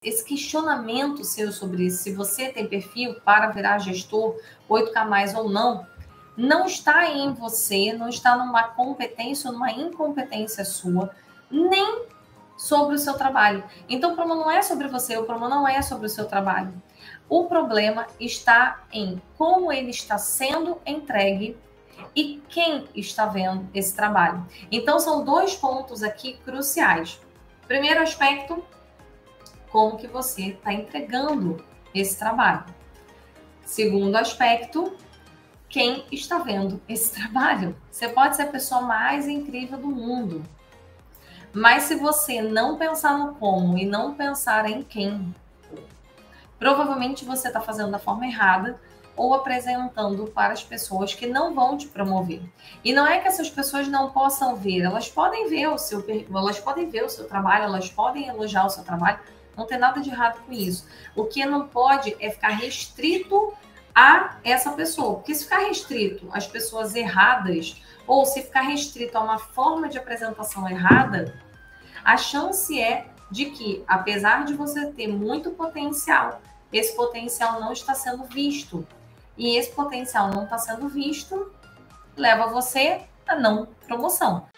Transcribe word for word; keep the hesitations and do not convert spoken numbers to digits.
esse questionamento seu sobre isso, se você tem perfil para virar gestor oito K mais ou não, não está em você, não está numa competência ou numa incompetência sua, nem sobre o seu trabalho. Então, o problema não é sobre você, o problema não é sobre o seu trabalho. O problema está em como ele está sendo entregue e quem está vendo esse trabalho. Então, são dois pontos aqui cruciais. Primeiro aspecto, como que você está entregando esse trabalho. Segundo aspecto, quem está vendo esse trabalho. Você pode ser a pessoa mais incrível do mundo, mas se você não pensar no como e não pensar em quem, provavelmente você está fazendo da forma errada ou apresentando para as pessoas que não vão te promover. E não é que essas pessoas não possam ver, elas podem ver o seu, elas podem ver o seu trabalho, elas podem elogiar o seu trabalho, não tem nada de errado com isso. O que não pode é ficar restrito a essa pessoa, porque se ficar restrito às pessoas erradas, ou se ficar restrito a uma forma de apresentação errada, a chance é de que, apesar de você ter muito potencial, esse potencial não está sendo visto. E esse potencial não está sendo visto, leva você a não promoção.